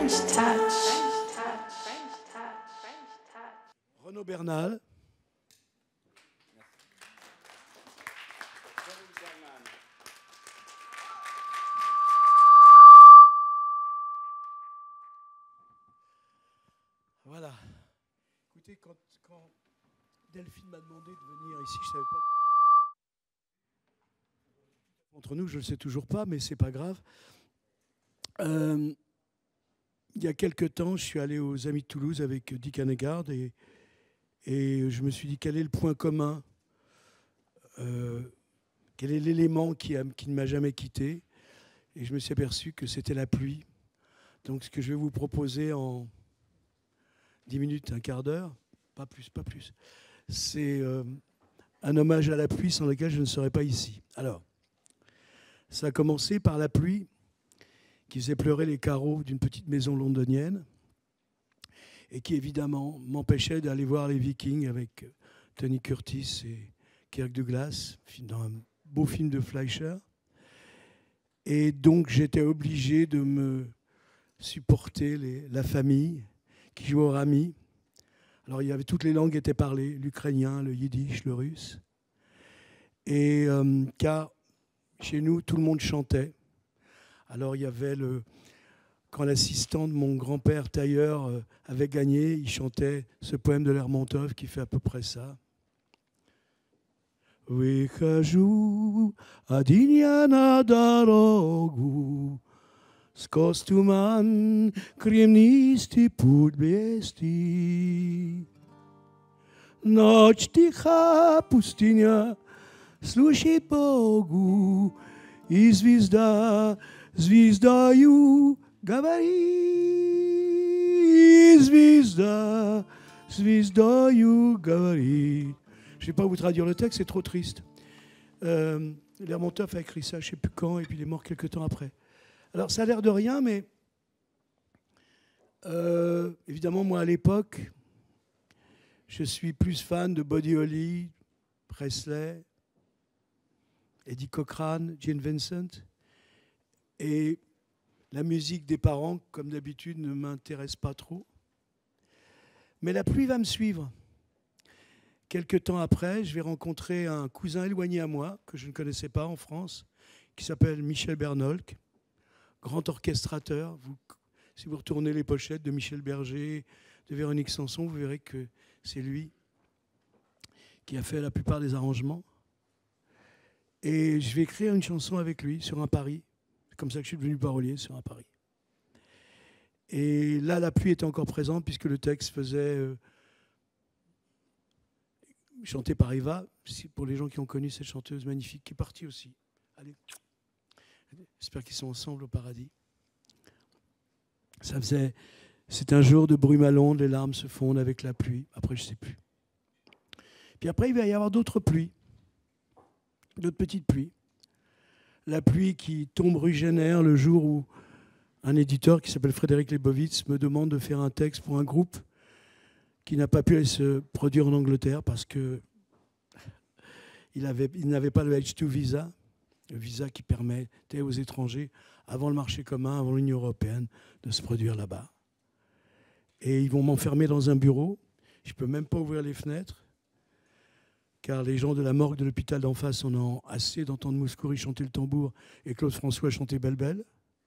Renaud Bernal. Voilà. Écoutez, quand Delphine m'a demandé de venir ici, je ne savais pas. Entre nous, je ne le sais toujours pas, mais ce n'est pas grave. Il y a quelque temps, je suis allé aux Amis de Toulouse avec Dick Hanegard et je me suis dit quel est le point commun, quel est l'élément qui ne m'a jamais quitté. Et je me suis aperçu que c'était la pluie. Donc ce que je vais vous proposer en 10 minutes, un quart d'heure, pas plus, c'est un hommage à la pluie sans laquelle je ne serais pas ici. Alors, ça a commencé par la pluie qui faisait pleurer les carreaux d'une petite maison londonienne et qui, évidemment, m'empêchait d'aller voir les Vikings avec Tony Curtis et Kirk Douglas, dans un beau film de Fleischer. Et donc, j'étais obligé de me supporter la famille qui jouait au rami. Alors, il y avait toutes les langues étaient parlées, l'ukrainien, le yiddish, le russe. Et car chez nous, tout le monde chantait. Alors, il y avait quand l'assistant de mon grand-père tailleur avait gagné, il chantait ce poème de Lermontov qui fait à peu près ça. Wychaju adinia na dorogu, z kostuman kremnisty podbesti. Noc ticha pustynia, служит Богу, и звездою говорит, звездою говорит. Je ne vais pas vous traduire le texte, c'est trop triste. Lermontov a écrit ça, je ne sais plus quand, et puis il est mort quelques temps après. Alors ça a l'air de rien, mais évidemment, moi à l'époque, je suis plus fan de Buddy Holly, Presley, Eddie Cochran, Gene Vincent. Et la musique des parents, comme d'habitude, ne m'intéresse pas trop. Mais la pluie va me suivre. Quelque temps après, je vais rencontrer un cousin éloigné à moi, que je ne connaissais pas en France, qui s'appelle Michel Bernolk, grand orchestrateur. Si vous retournez les pochettes de Michel Berger, de Véronique Sanson, vous verrez que c'est lui qui a fait la plupart des arrangements. Et je vais écrire une chanson avec lui sur un pari. C'est comme ça que je suis devenu parolier, sur un pari. Et là, la pluie était encore présente puisque le texte faisait chanté par Eva, pour les gens qui ont connu cette chanteuse magnifique, qui est partie aussi. Allez, j'espère qu'ils sont ensemble au paradis. C'est un jour de brume à l'onde, les larmes se fondent avec la pluie. Après, je ne sais plus. Puis après, il va y avoir d'autres pluies. D'autres petites pluies. La pluie qui tombe rue Jenner le jour où un éditeur qui s'appelle Frédéric Lebovitz me demande de faire un texte pour un groupe qui n'a pas pu aller se produire en Angleterre parce qu'il n'avait pas le H2 visa, le visa qui permettait aux étrangers, avant le marché commun, avant l'Union européenne, de se produire là-bas. Et ils vont m'enfermer dans un bureau. Je ne peux même pas ouvrir les fenêtres. Car les gens de la morgue de l'hôpital d'en face en ont assez d'entendre Mouskouri chanter le tambour et Claude François chanter Belle Belle.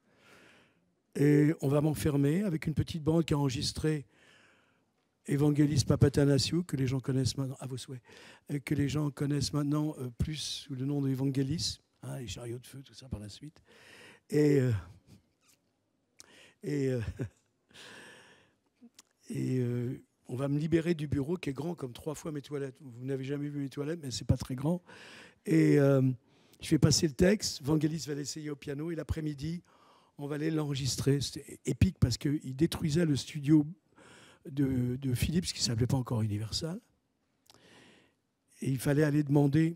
Et on va m'enfermer avec une petite bande qui a enregistré Evangelis Papathanassiou, que les gens connaissent maintenant, à vos souhaits, que les gens connaissent maintenant plus sous le nom d'Evangelis, hein, les chariots de feu, tout ça par la suite. On va me libérer du bureau qui est grand comme 3 fois mes toilettes. Vous n'avez jamais vu mes toilettes, mais ce n'est pas très grand. Et je vais passer le texte. Vangelis va l'essayer au piano. Et l'après-midi, on va aller l'enregistrer. C'était épique parce qu'il détruisait le studio de Philips, qui ne s'appelait pas encore Universal. Et il fallait aller demander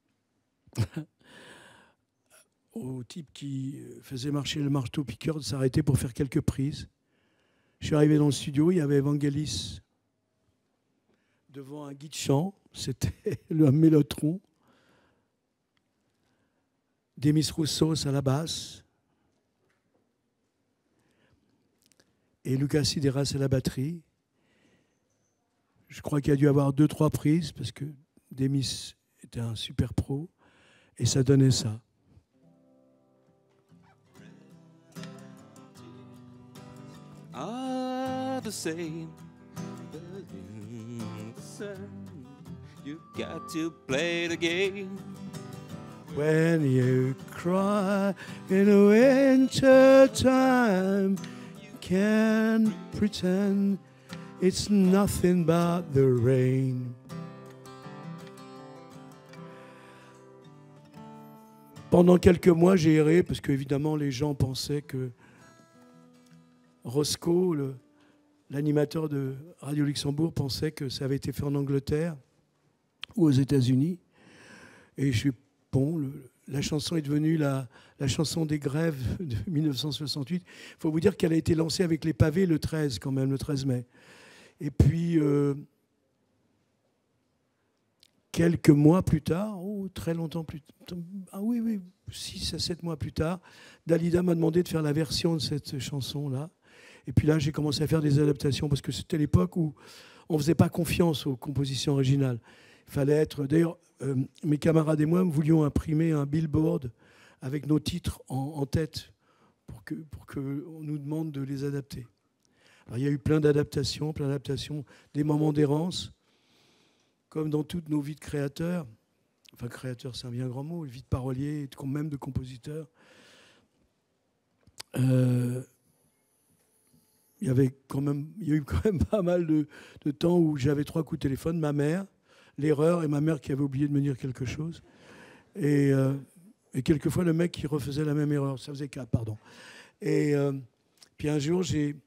au type qui faisait marcher le marteau-piqueur de s'arrêter pour faire quelques prises. Je suis arrivé dans le studio, il y avait Vangelis devant un guide chant, c'était le mélotron, Demis Roussos à la basse, et Lucas Sideras à la batterie. Je crois qu'il y a dû avoir 2-3 prises parce que Demis était un super pro et ça donnait ça. Ah, the same. You got to play the game. When you cry in the winter time, you can pretend it's nothing but the rain. Pendant quelques mois, j'ai erré parce qu'évidemment, les gens pensaient que Roscoe, l'animateur de Radio Luxembourg, pensait que ça avait été fait en Angleterre ou aux États-Unis. Et je suis bon, la chanson est devenue la chanson des grèves de 1968. Il faut vous dire qu'elle a été lancée avec les pavés le 13, quand même, le 13 mai. Et puis, quelques mois plus tard, très longtemps plus tard, 6 à 7 mois plus tard, Dalida m'a demandé de faire la version de cette chanson-là. Et puis là, j'ai commencé à faire des adaptations, parce que c'était l'époque où on ne faisait pas confiance aux compositions originales. Il fallait être... D'ailleurs, mes camarades et moi voulions imprimer un billboard avec nos titres en tête pour qu'on nous demande de les adapter. Alors, il y a eu plein d'adaptations, des moments d'errance, comme dans toutes nos vies de créateurs. Enfin, créateur, c'est un bien grand mot, vie de parolier, même de compositeur. Il y a eu quand même pas mal de temps où j'avais 3 coups de téléphone, ma mère, l'erreur, et ma mère qui avait oublié de me dire quelque chose. Et quelquefois, le mec qui refaisait la même erreur. Ça faisait 4, pardon. Et puis un jour, j'ai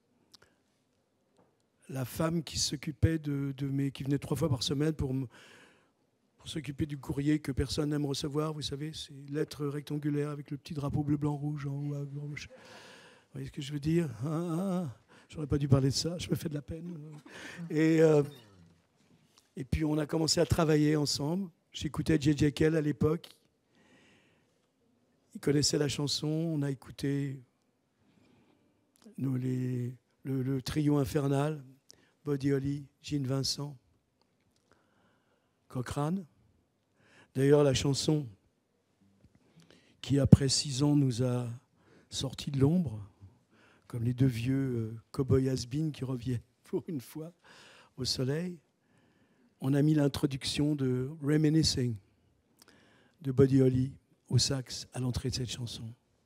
la femme qui s'occupait qui venait 3 fois par semaine pour s'occuper du courrier que personne n'aime recevoir. Vous savez, ces lettres rectangulaires avec le petit drapeau bleu, blanc, rouge en haut à gauche. Vous voyez ce que je veux dire? J'aurais pas dû parler de ça, je me fais de la peine. Et puis on a commencé à travailler ensemble. J'écoutais J.J. Cale à l'époque. Il connaissait la chanson. On a écouté le trio infernal, Buddy Holly, Gene Vincent, Cochrane. D'ailleurs, la chanson qui, après 6 ans, nous a sortis de l'ombre, comme les 2 vieux cow-boys has-been qui reviennent pour une fois au soleil. On a mis l'introduction de Reminiscing de Buddy Holly au sax à l'entrée de cette chanson.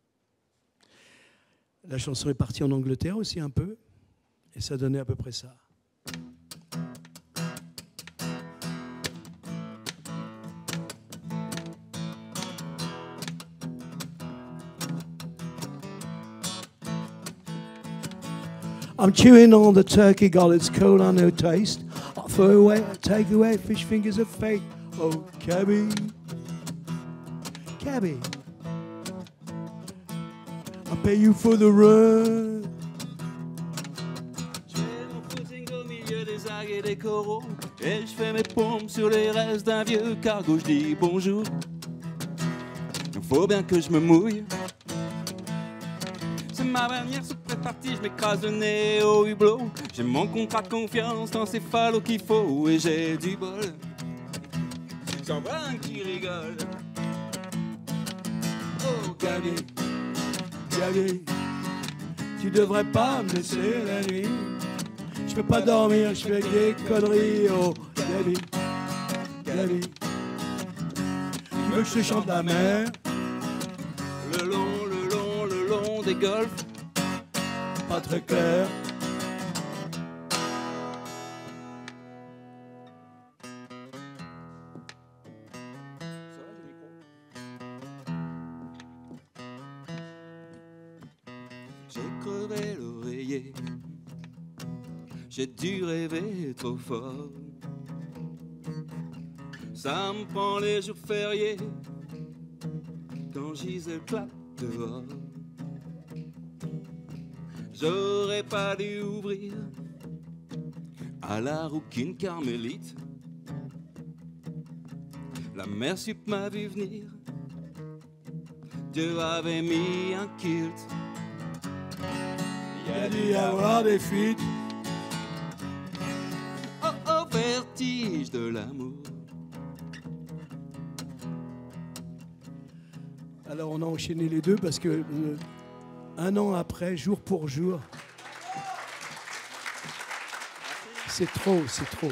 La chanson est partie en Angleterre aussi un peu, et ça donnait à peu près ça. I'm chewing on the turkey, God, it's cold, I no taste. I'll throw away, I'll take away, fish fingers of fate. Oh, cabby, cabby, I'll pay you for the run. Je fais mon footing au milieu des algues et des coraux, et je fais mes pompes sur les restes d'un vieux cargo. Je dis bonjour, il faut bien que je me mouille. C'est ma manière, c'est parti, je m'écrase le nez au hublot. J'ai mon contrat de confiance dans ces phalos qu'il faut, et j'ai du bol. J'en vois un qui rigole. Oh, Gabi, Gabi, tu devrais pas me laisser la nuit. Je peux pas dormir, je fais des conneries. Oh, Gabi, Gabi, tu veux que je te chante la mer? Le long des golfs, pas très clair. J'ai crevé l'oreiller, j'ai dû rêver trop fort. Ça me prend les jours fériés, quand Gisèle claque dehors. J'aurais pas dû ouvrir à la rouquine carmélite. La mère sup m'a vu venir, Dieu avait mis un kilt. Y a dû y avoir des fuites. Oh, oh, vertige de l'amour. Alors on a enchaîné les deux parce que un an après, jour pour jour, c'est trop, c'est trop.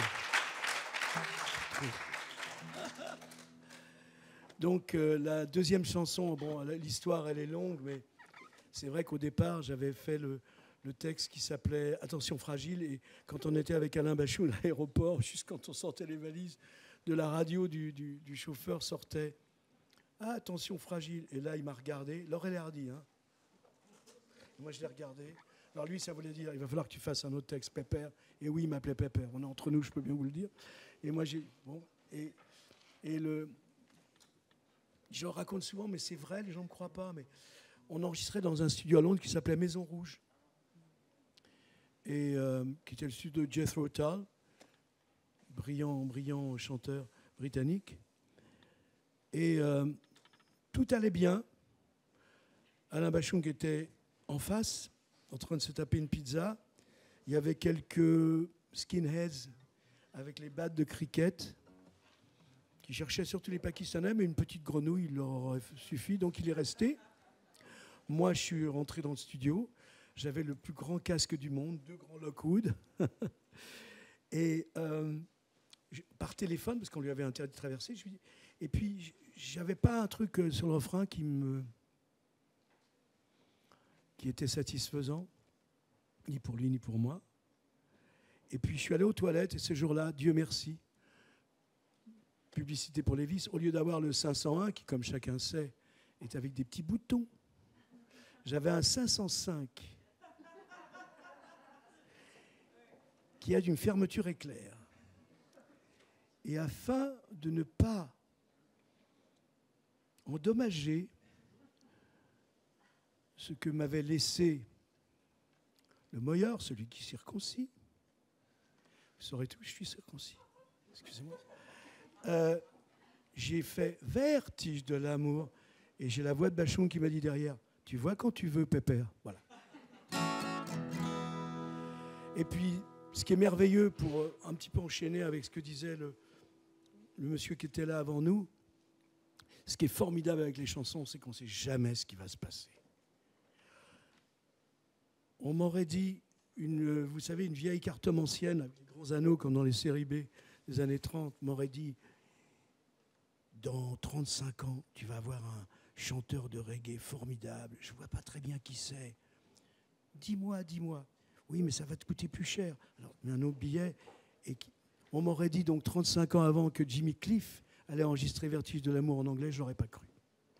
Donc la deuxième chanson, bon, l'histoire elle est longue, mais c'est vrai qu'au départ j'avais fait le texte qui s'appelait Attention fragile, et quand on était avec Alain Bachung à l'aéroport, juste quand on sortait les valises, de la radio du chauffeur sortait Ah, attention fragile, et là il m'a regardé, Laurel et Hardy, hein. Moi je l'ai regardé. Alors lui ça voulait dire il va falloir que tu fasses un autre texte, Pépère, et oui il m'appelait Pépère, on est entre nous, je peux bien vous le dire. Et moi j'ai bon je le raconte souvent, mais c'est vrai, les gens ne me croient pas. Mais on enregistrait dans un studio à Londres qui s'appelait Maison Rouge, et qui était le studio de Jethro Tull, brillant chanteur britannique. Et tout allait bien. Alain Bachung était en face, en train de se taper une pizza. Il y avait quelques skinheads avec les battes de cricket qui cherchaient surtout les Pakistanais, mais une petite grenouille, il leur aurait suffi, donc il est resté. Moi, je suis rentré dans le studio. J'avais le plus grand casque du monde, 2 grands Lockwood. Et par téléphone, parce qu'on lui avait interdit de traverser, je lui dis... Et puis, j'avais pas un truc sur le refrain qui était satisfaisant, ni pour lui, ni pour moi. Et puis, je suis allé aux toilettes, et ce jour-là, Dieu merci, publicité pour Lévis, au lieu d'avoir le 501, qui, comme chacun sait, est avec des petits boutons, j'avais un 505, qui a d'une fermeture éclair. Et afin de ne pas endommager ce que m'avait laissé le moyeur, celui qui circoncis, vous saurez tout, je suis circoncis, excusez-moi, j'ai fait vertige de l'amour, et j'ai la voix de Bachung qui m'a dit derrière, tu vois quand tu veux, Pépère, voilà. Et puis, ce qui est merveilleux, pour un petit peu enchaîner avec ce que disait le monsieur qui était là avant nous, ce qui est formidable avec les chansons, c'est qu'on ne sait jamais ce qui va se passer. On m'aurait dit, vous savez, une vieille cartomancienne avec des gros anneaux comme dans les séries B des années 30, m'aurait dit, dans 35 ans, tu vas avoir un chanteur de reggae formidable, je ne vois pas très bien qui c'est. Dis-moi. Oui, mais ça va te coûter plus cher. Alors, mais un autre billet. Et on m'aurait dit donc 35 ans avant que Jimmy Cliff allait enregistrer Vertige de l'amour en anglais, je n'aurais pas cru.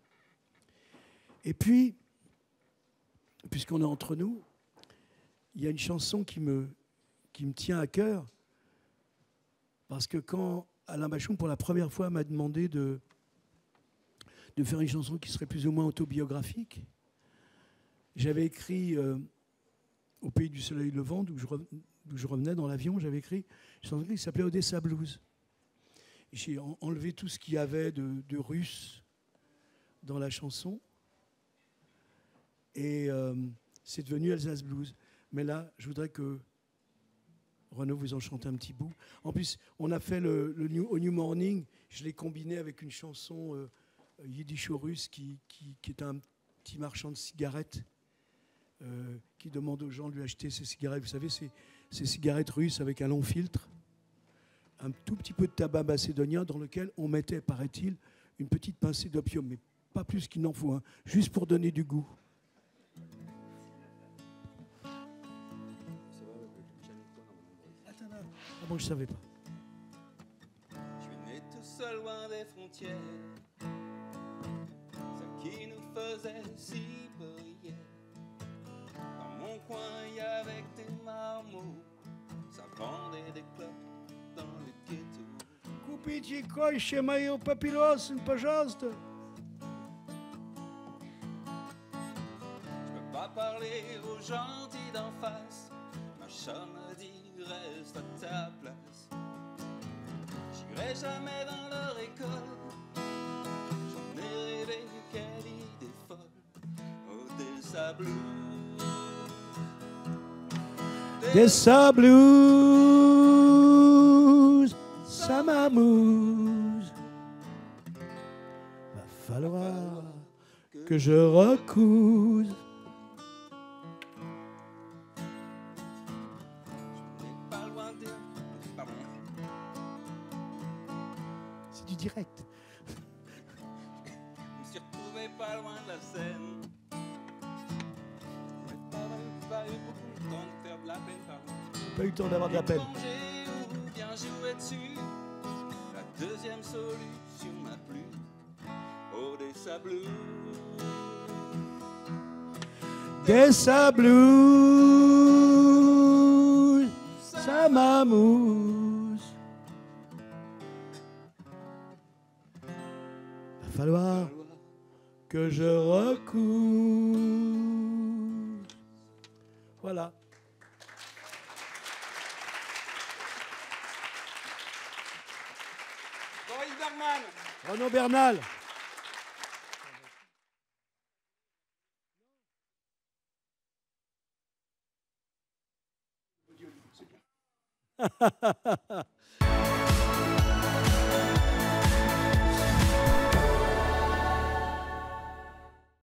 Et puis, puisqu'on est entre nous, il y a une chanson qui me tient à cœur, parce que quand Alain Bachung, pour la première fois, m'a demandé de faire une chanson qui serait plus ou moins autobiographique, j'avais écrit Au pays du soleil levant, d'où je revenais dans l'avion, j'avais écrit une chanson qui s'appelait Odessa Blues. J'ai enlevé tout ce qu'il y avait de russe dans la chanson, et c'est devenu Alsace Blues. Mais là, je voudrais que Renaud vous en chante un petit bout. En plus, on a fait au New Morning, je l'ai combiné avec une chanson yiddish-russe qui est un petit marchand de cigarettes qui demande aux gens de lui acheter ses cigarettes. Vous savez, ces cigarettes russes avec un long filtre, un tout petit peu de tabac macédonien dans lequel on mettait, paraît-il, une petite pincée d'opium, mais pas plus qu'il n'en faut, hein, juste pour donner du goût. Ah bon, je savais pas. Je suis né tout seul loin des frontières, celles qui nous faisaient si briller. Dans mon coin, il y avait des marmots, ça vendait des clopes dans le ghetto. Купите еще мою папиросу, пожалуйста. Je peux pas parler aux gentils d'en face, ma chat me dit reste à ta place. J'irai jamais dans leur école, j'en ai rêvé, quelle idée folle. Odessa Blues, Des sablouz, ça m'amuse. Va falloir que je recouse. Pas loin de... Pardon. C'est du direct. Je me suis retrouvé pas loin de la scène. Mais pas eu beaucoup de temps de faire de la peine, pardon. Pas eu le temps d'avoir de la peine. Étranger ou bien jouer dessus. La deuxième solution m'a plu. Oh, des sablouz. Des sablouz, ça m'amuse. Va falloir que je recouse. Voilà. Boris Bergman. Renaud Bernal.